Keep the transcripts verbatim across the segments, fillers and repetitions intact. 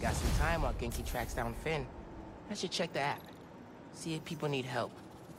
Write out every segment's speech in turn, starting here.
Got some time while Genki tracks down Finn. I should check the app. See if people need help.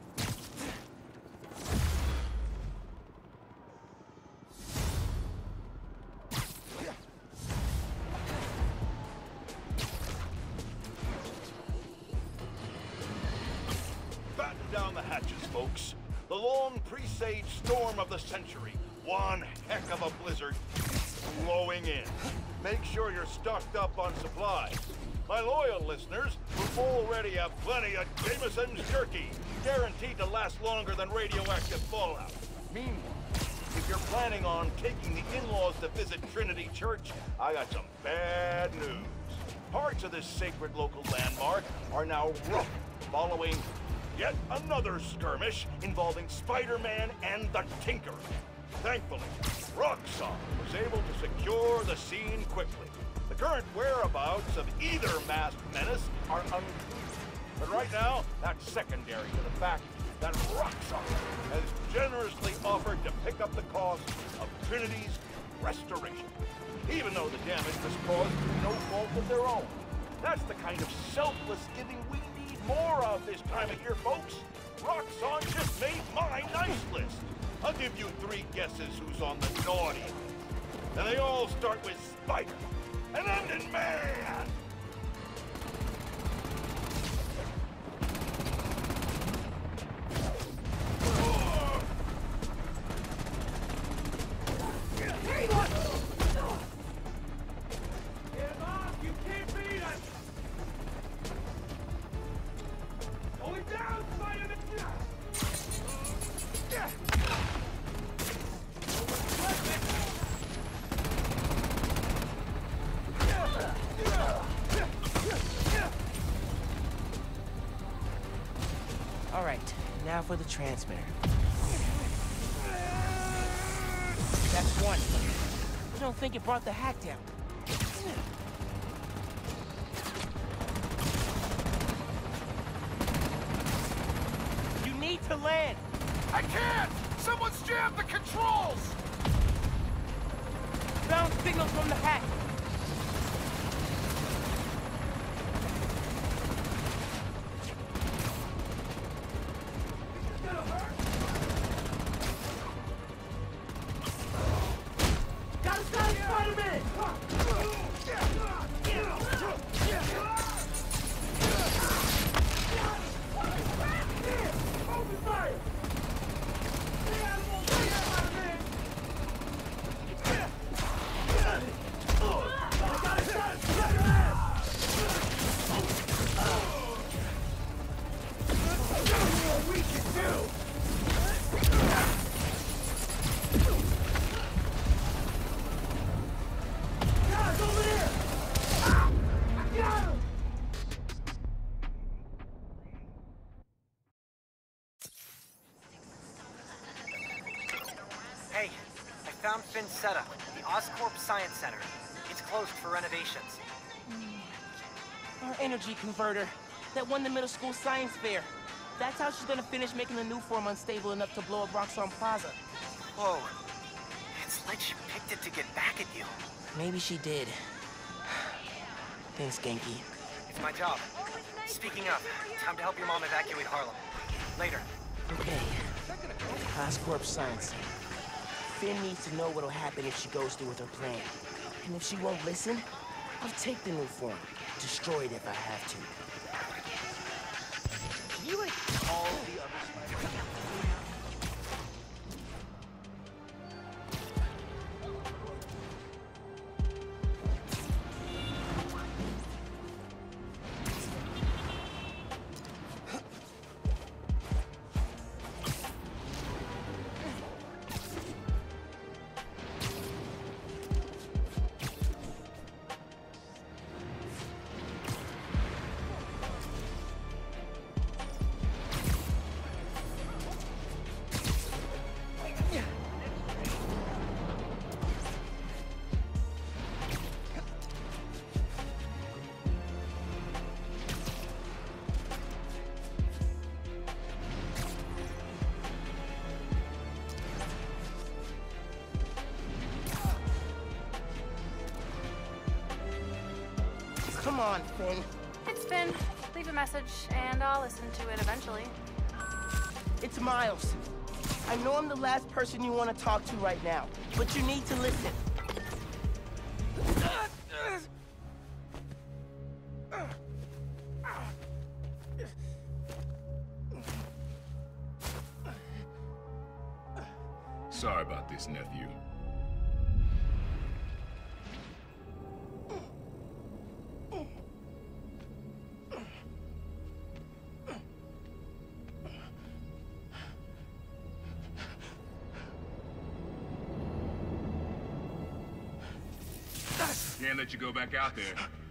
Batten down the hatches, folks. The long presaged storm of the century. One heck of a blizzard blowing in. Make sure you're stocked up on supplies. My loyal listeners will already have plenty of Jameson's jerky, guaranteed to last longer than radioactive fallout. Meanwhile, if you're planning on taking the in-laws to visit Trinity Church, I got some bad news. Parts of this sacred local landmark are now rough following yet another skirmish involving Spider-Man and the Tinker. Thankfully, Roxxon was able to secure the scene quickly. The current whereabouts of either masked menace are unclear. But right now, that's secondary to the fact that Roxxon has generously offered to pick up the cost of Trinity's restoration, even though the damage was caused through no fault of their own. That's the kind of selfless giving we need more of this time of year, folks. Roxxon just made my nice list. I'll give you three guesses who's on the naughty list. And they all start with Spider. An ending man! All right, now for the transmitter. That's one. I don't think it brought the hack down. You need to land. I can't! Someone's jammed the controls! Bounce signals from the hack. Hey, I found Finn's setup, the Oscorp Science Center. It's closed for renovations. Our energy converter that won the middle school science fair. That's how she's gonna finish making the new form unstable enough to blow up Roxxon Plaza. Whoa. It's like she picked it to get back at you. Maybe she did. Thanks, Genki. It's my job. Speaking of, time to help your mom evacuate Harlem. Later. Okay. Oscorp Science. Finn needs to know what'll happen if she goes through with her plan. And if she won't listen, I'll take the new form. Destroy it if I have to. Can you, like, call the other Spider-Man? Come on, Finn. It's Finn. Leave a message, and I'll listen to it eventually. It's Miles. I know I'm the last person you want to talk to right now, but you need to listen. Sorry about this, nephew. Can't let you go back out there.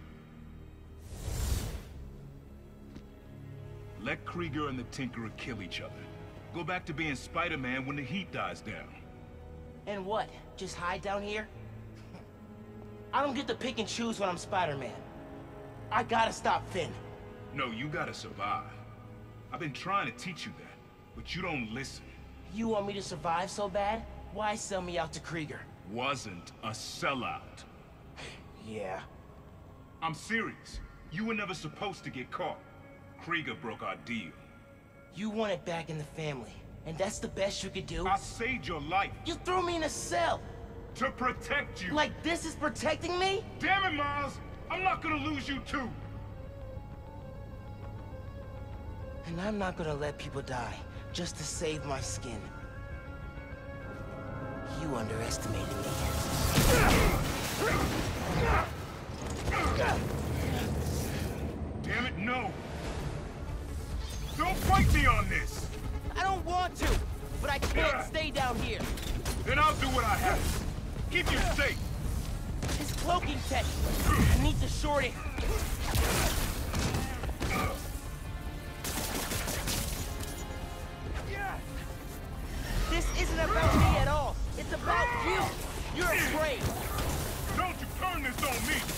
Let Krieger and the Tinkerer kill each other. Go back to being Spider-Man when the heat dies down. And what? Just hide down here? I don't get to pick and choose when I'm Spider-Man. I gotta stop Finn. No, you gotta survive. I've been trying to teach you that, but you don't listen. You want me to survive so bad? Why sell me out to Krieger? Wasn't a sellout. Yeah. I'm serious. You were never supposed to get caught. Krieger broke our deal. You want it back in the family, and that's the best you could do? I saved your life. You threw me in a cell! To protect you! Like this is protecting me? Damn it, Miles! I'm not gonna lose you too! And I'm not gonna let people die, just to save my skin. You underestimated me. Damn it, no! Don't fight me on this! I don't want to, but I can't stay down here. Then I'll do what I have to. Keep you safe. His cloaking tech. I need to short it. This isn't about me at all. It's about you. You're afraid. Don't you turn this on me!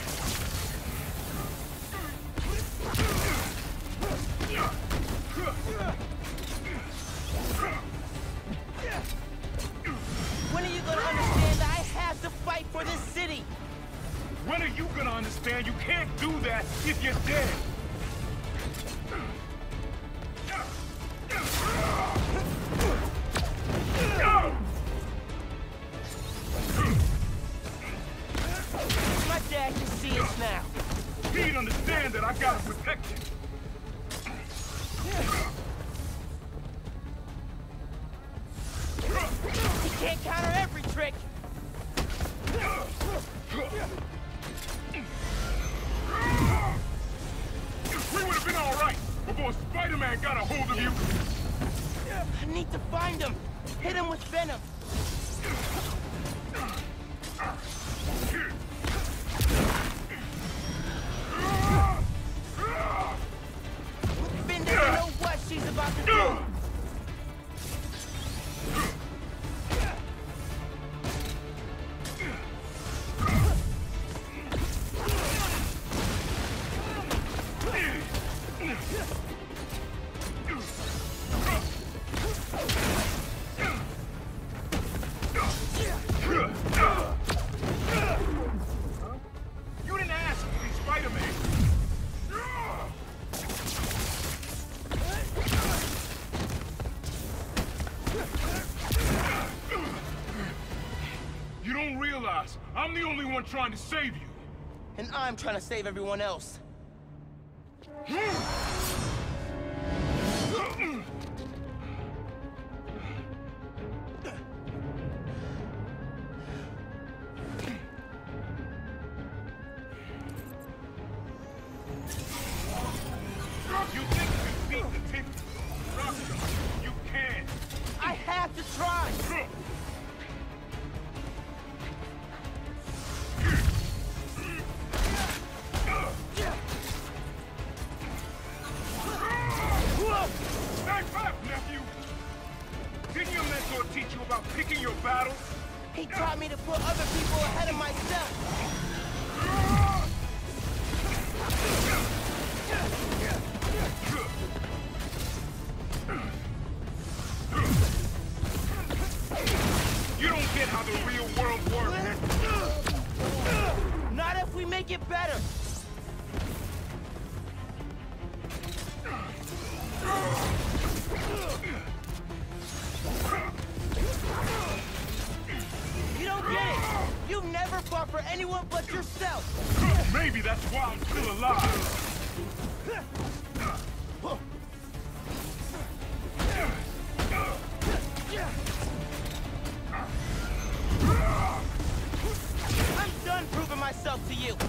When are you gonna understand that I have to fight for this city? When are you gonna understand you can't do that if you're dead? My dad can see us now. He'd understand that I gotta protect you. He can't counter every trick. We would have been all right before Spider-Man got a hold of you. I need to find him. Hit him with Venom. Finn doesn't know what she's about to do. You didn't ask to be Spider-Man. You don't realize I'm the only one trying to save you. And I'm trying to save everyone else. You think you can beat the Tinker? Trust me, you can. I have to try. Back up, nephew! Didn't your mentor teach you about picking your battles? He taught me to put other people ahead of myself. You don't get how the real world works. Not if we make it better. You don't get it! You never fought for anyone but yourself! Maybe that's why I'm still alive. I'm done proving myself to you!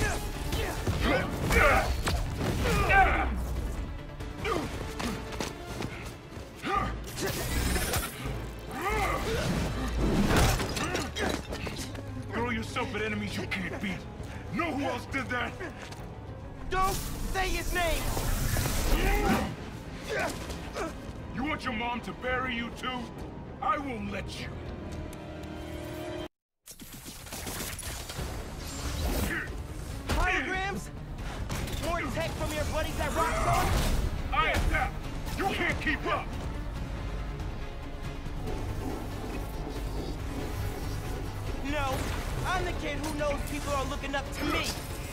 Throw yourself at enemies you can't beat. Know who else did that? Don't say his name! You want your mom to bury you too? I won't let you. Holograms? More tech from your buddies at Roxxon? I adapt. You can't keep up. No, I'm the kid who knows people are looking up to me.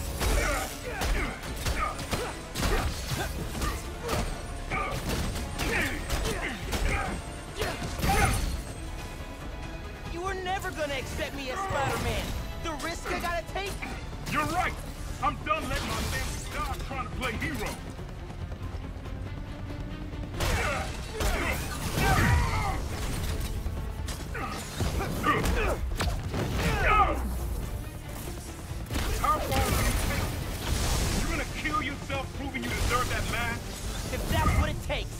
You were never gonna accept me as Spider-Man. The risk I gotta take? You're right. I'm done letting my family die trying to play hero. How far will you take? You're gonna kill yourself proving you deserve that mask? If that's what it takes.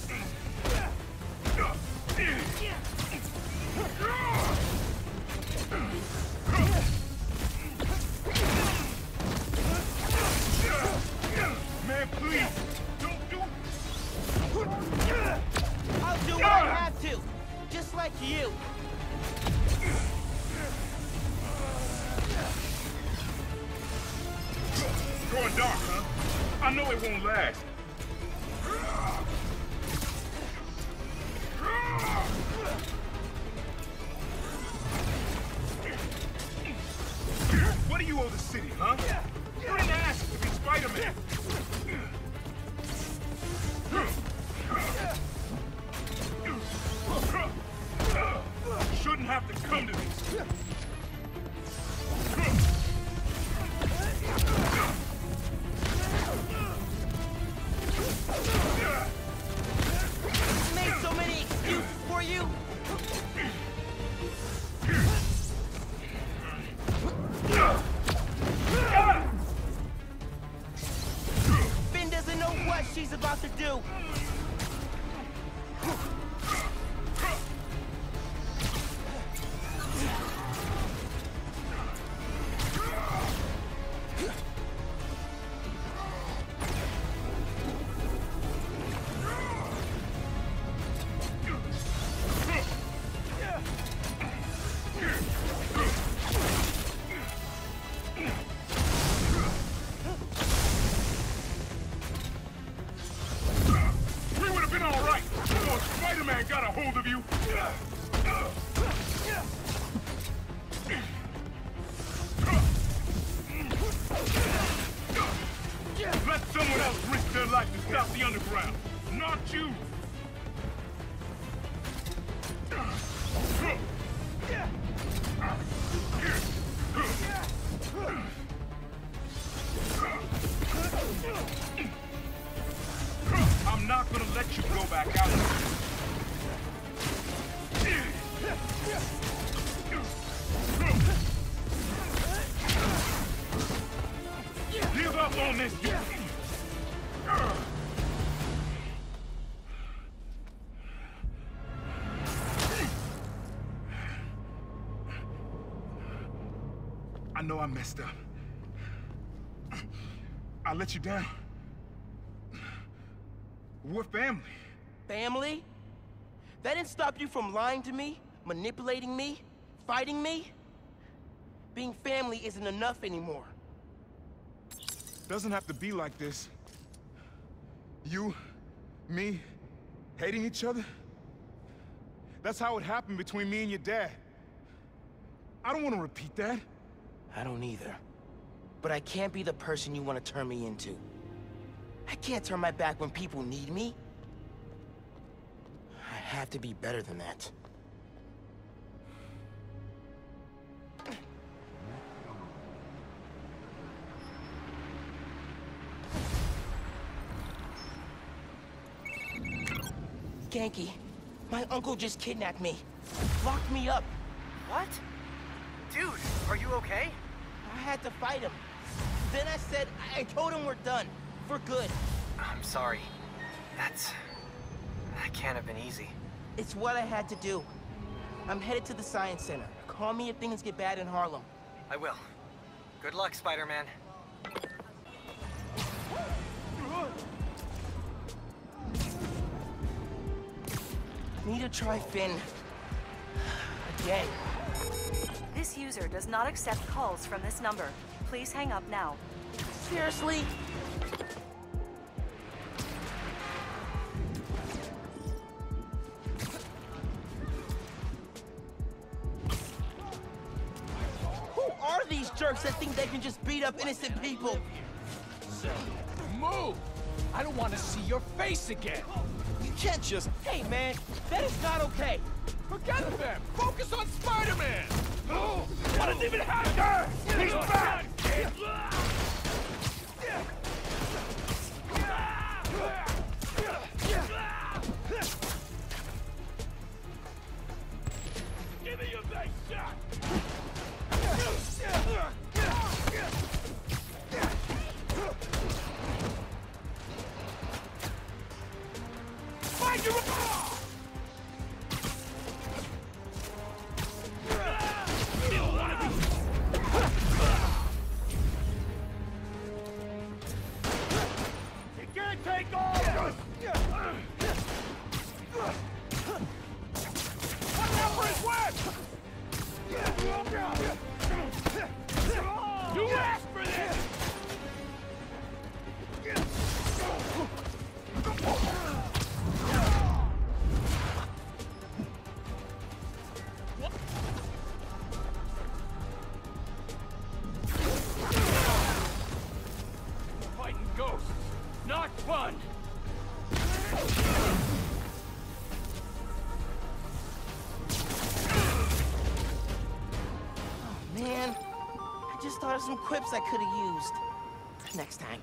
Man, please, don't do... I'll do what I have to. Just like you. Going dark, huh? I know it won't last. What do you owe the city, huh? You didn't ask to be Spider-Man. Shouldn't have to come to this. Made so many excuses for you. Finn doesn't know what she's about to do. Got a hold of you. Let someone else risk their life to stop the underground, not you. I'm not gonna let you go back out. Give up on this, you... I know I messed up. I let you down. We're family. Family? That didn't stop you from lying to me, manipulating me, fighting me? Being family isn't enough anymore. Doesn't have to be like this. You, me, hating each other? That's how it happened between me and your dad. I don't want to repeat that. I don't either. but I can't be the person you want to turn me into. I can't turn my back when people need me. I have to be better than that. Ganke, my uncle just kidnapped me. Locked me up. What? Dude, are you okay? I had to fight him. Then I said, I told him we're done. For good. I'm sorry. That's... that can't have been easy. It's what I had to do. I'm headed to the Science Center. Call me if things get bad in Harlem. I will. Good luck, Spider-Man. Need to try Finn. Again. This user does not accept calls from this number. Please hang up now. Seriously? Who are these jerks that think they can just beat up innocent people? Move! I don't want to see your face again! You can't just... Hey, man, that is not okay. Forget them! Focus on Spider-Man! Oh, what has even happened? He's back! Give me your best shot! Find your... Take off! Watch out for his web! You asked for this! Fighting ghosts, not fun! Man, I just thought of some quips I could have used. Next time.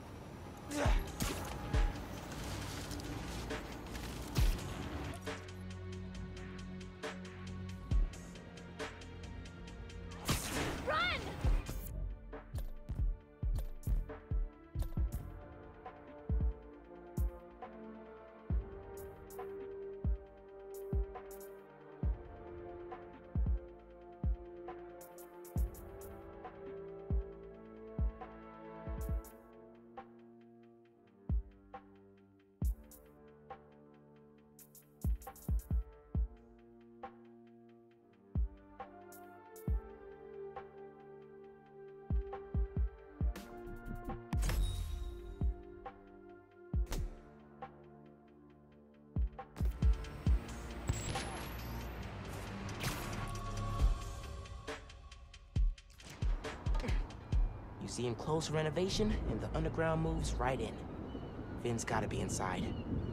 Run! You see him close renovation, and the underground moves right in. Finn's gotta be inside.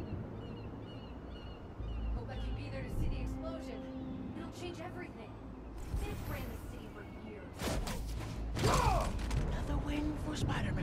Hope I can be there to see the explosion. It'll change everything. They've ran the city for years. Another win for Spider-Man.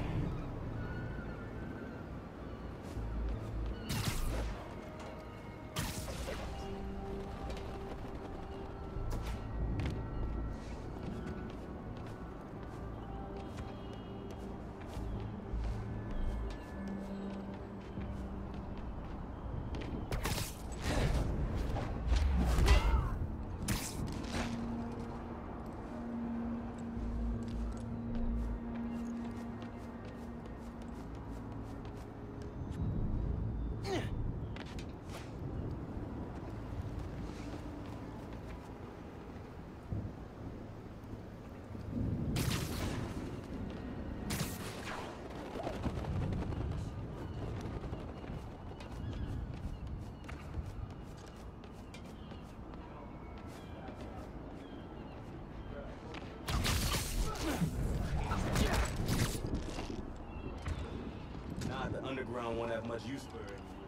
underground won't have much use for her anymore.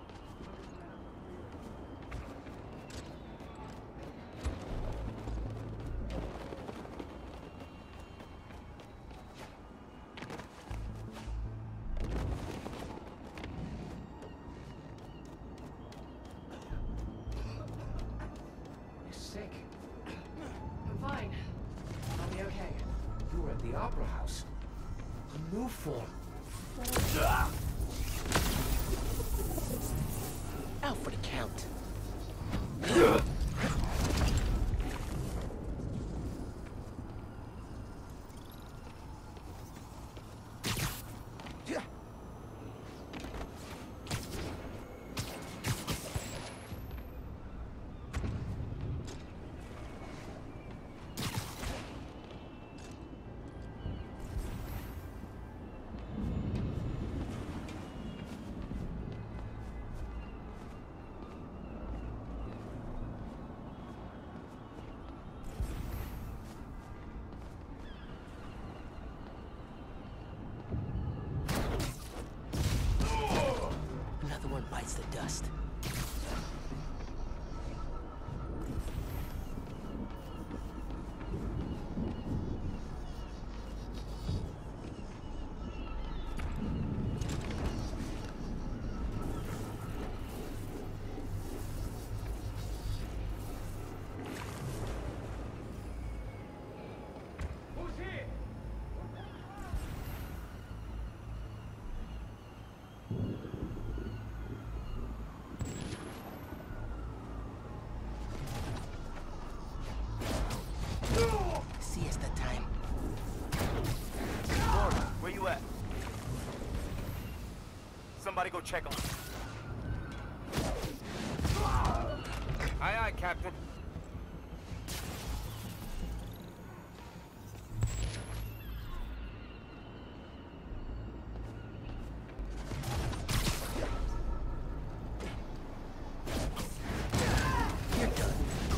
You're sick. I'm fine. I'll be okay. You were at the Opera House. A new form. Out for the count. Another one bites the dust. Siesta time. Lord, where you at? Somebody go check on him. Aye, aye, Captain. You're done.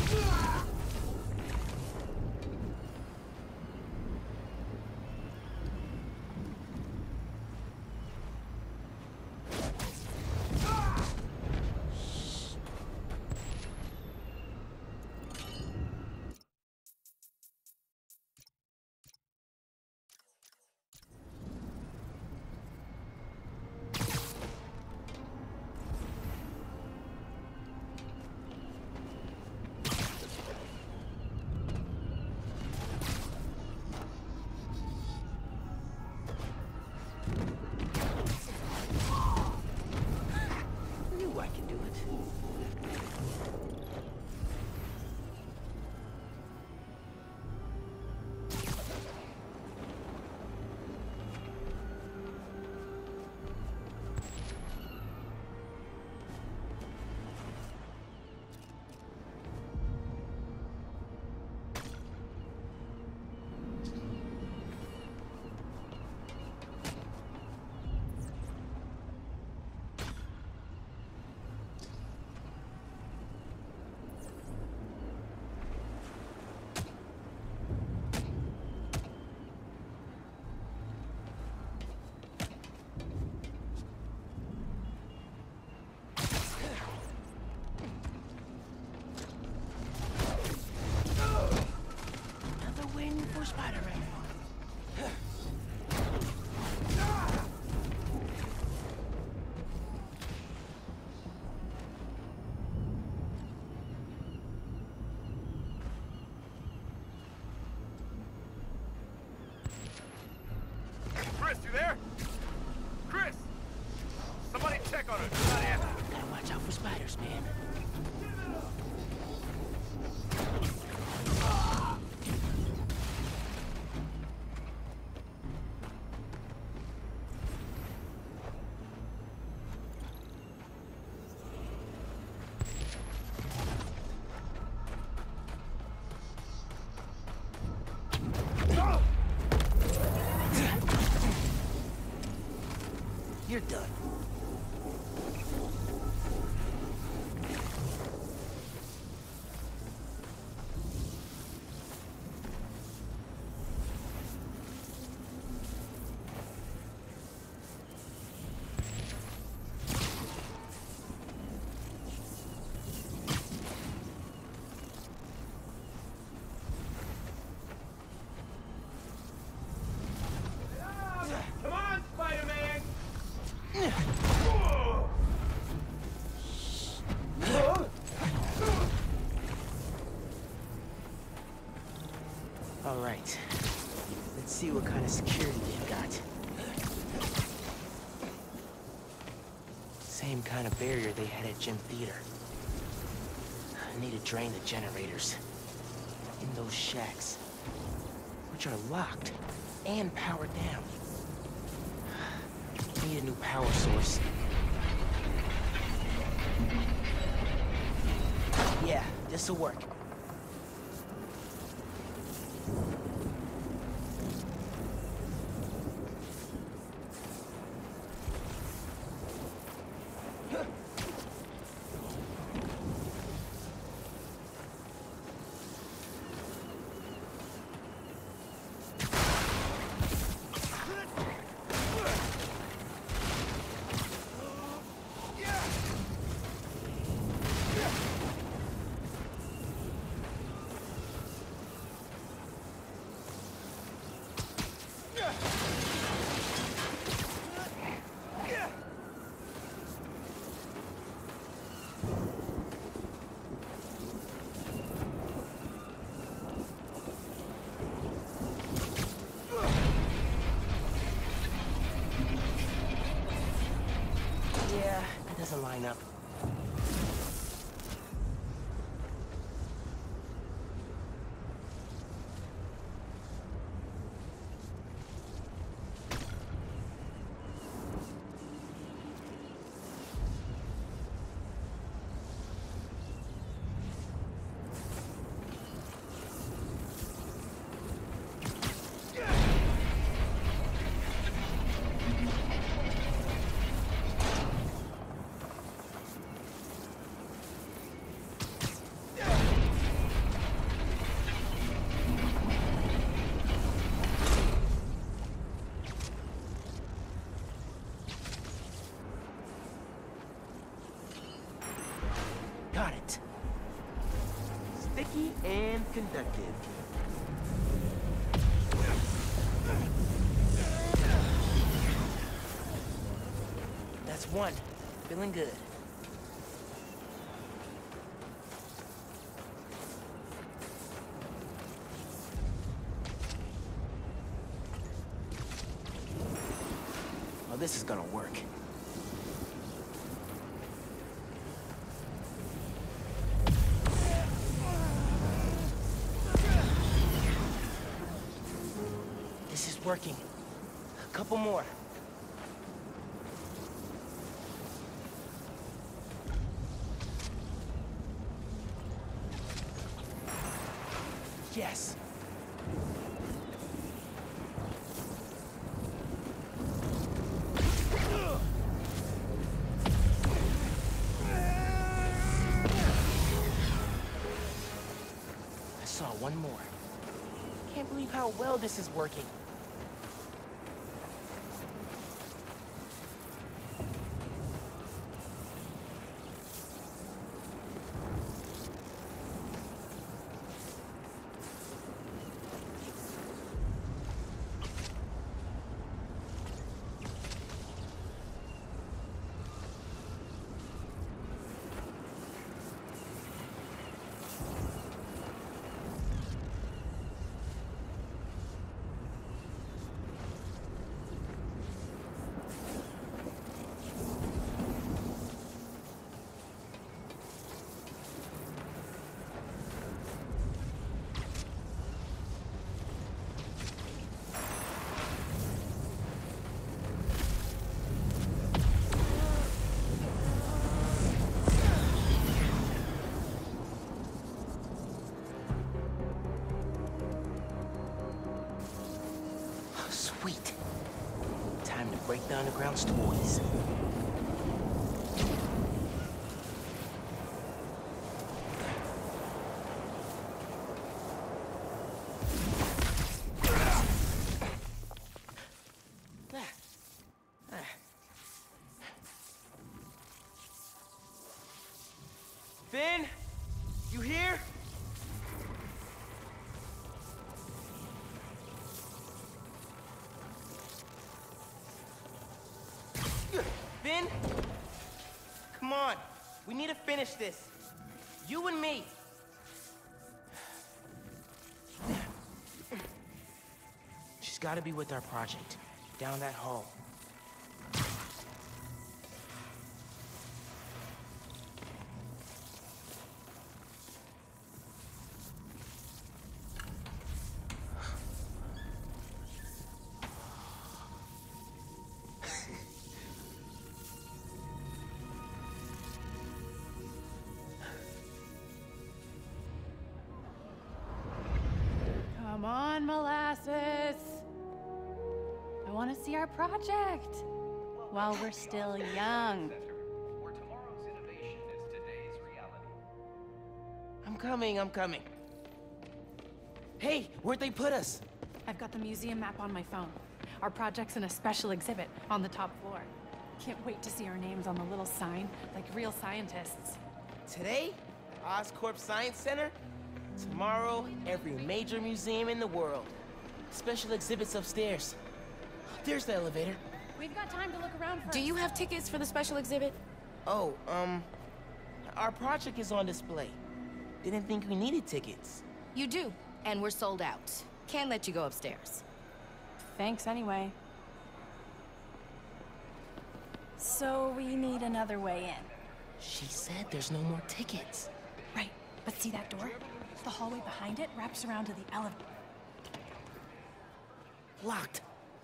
Knew I could do it. Another win for Spider-Man. Chris, you there? Chris! Somebody check on her. She's not answering. Gotta watch out for spiders, man. You're done. Come on, Spider-Man! All right. Let's see what kind of security they've got. Same kind of barrier they had at Gym Theater. I need to drain the generators. In those shacks. Which are locked and powered down. Need a new power source. Yeah, this'll work. Doesn't line up. Got it. Sticky and conductive. That's one. Feeling good. Oh, this is gonna work. Working. A couple more. Yes. I saw one more. Can't believe how well this is working. Sweet. Time to break the underground's toys. Finn? You here? Finn? Come on. We need to finish this. You and me. She's gotta be with our project. Down that hall. Come on, Molasses. I want to see our project while we're still young. I'm coming, I'm coming. Hey, where'd they put us? I've got the museum map on my phone. Our project's in a special exhibit on the top floor. Can't wait to see our names on the little sign, like real scientists. Today, Oscorp Science Center. Tomorrow, every major museum in the world. Special exhibits upstairs. There's the elevator. We've got time to look around first. Do you have tickets for the special exhibit? Oh, um... our project is on display. Didn't think we needed tickets. You do, and we're sold out. Can't let you go upstairs. Thanks anyway. So we need another way in. She said there's no more tickets. Right, but see that door? The hallway behind it wraps around to the elevator. Locked.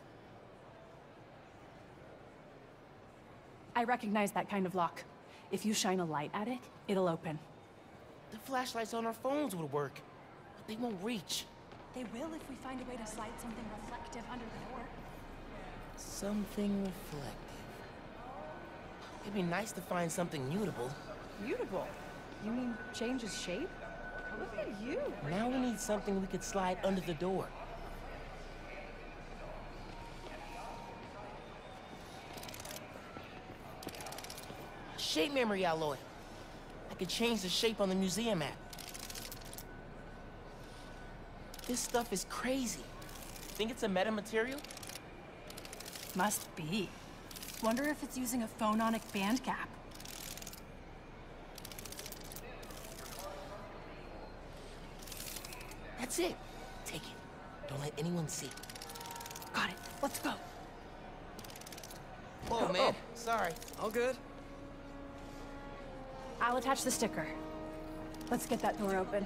I recognize that kind of lock. If you shine a light at it, it'll open. The flashlights on our phones would work, but they won't reach. They will if we find a way to slide something reflective under the door. Something reflective. It'd be nice to find something mutable. Mutable? You mean changes shape? Look at you. Now we need something we could slide under the door. Shape memory alloy. I could change the shape on the museum map. This stuff is crazy. Think it's a metamaterial? Must be. Wonder if it's using a phononic band gap. That's it. Take it. Don't let anyone see. Got it. Let's go. Whoa, Oh, man. oh. Sorry. All good? I'll attach the sticker. Let's get that door open.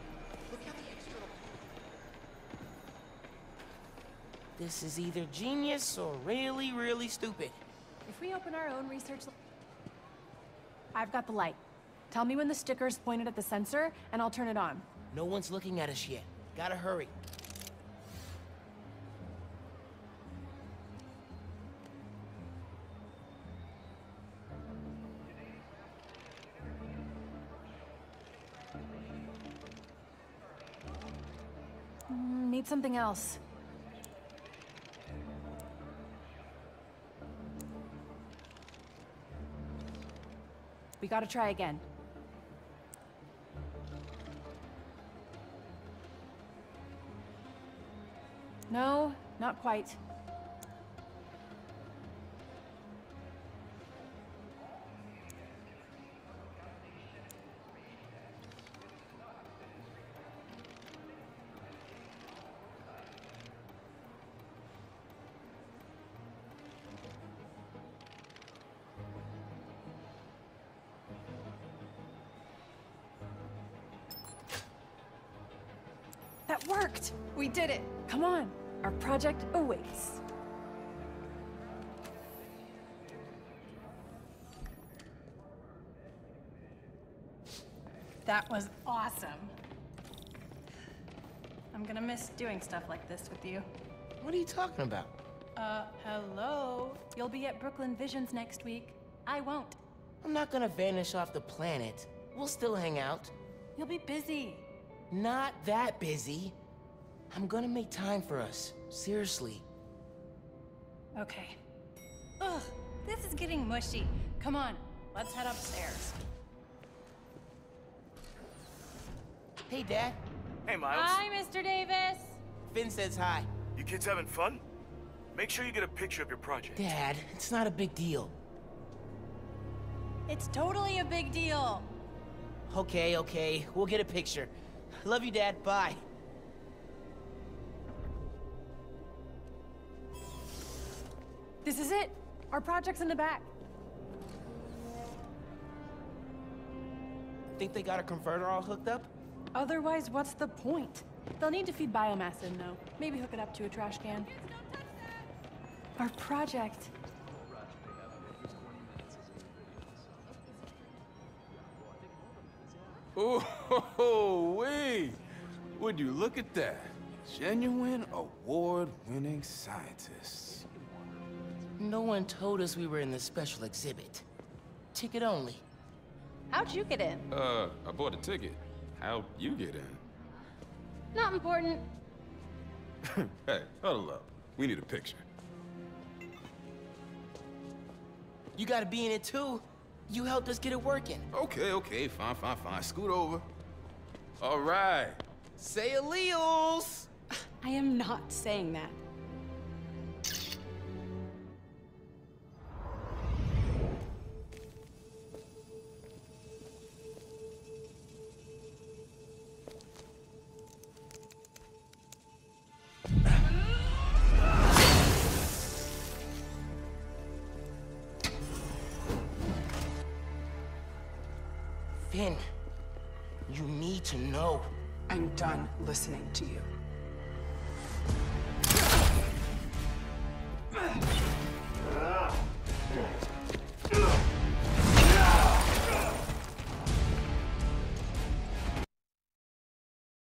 This is either genius or really, really stupid. If we open our own research... I've got the light. Tell me when the sticker's pointed at the sensor, and I'll turn it on. No one's looking at us yet. Gotta hurry. Mm, need something else. We gotta try again. No, not quite. That worked! We did it! Come on! Our project awaits. That was awesome. I'm gonna miss doing stuff like this with you. What are you talking about? Uh, hello? You'll be at Brooklyn Visions next week. I won't. I'm not gonna vanish off the planet. We'll still hang out. You'll be busy. Not that busy. I'm gonna make time for us. Seriously. Okay. Ugh, this is getting mushy. Come on, let's head upstairs. Hey, Dad. Hey, Miles. Hi, Mister Davis. Finn says hi. You kids having fun? Make sure you get a picture of your project. Dad, it's not a big deal. It's totally a big deal. Okay, okay. We'll get a picture. Love you, Dad. Bye. This is it. Our project's in the back. Think they got a converter all hooked up? Otherwise, what's the point? They'll need to feed biomass in, though. Maybe hook it up to a trash can. Our project. Oh, wait! Would you look at that? Genuine award-winning scientists. No one told us we were in the special exhibit. Ticket only. How'd you get in? Uh, I bought a ticket. How'd you get in? Not important. Hey, huddle up. We need a picture. You gotta be in it too. You helped us get it working. Okay, okay, fine, fine, fine. Scoot over. All right. Say alleles. I am not saying that. Finn, you need to know. I'm done listening to you.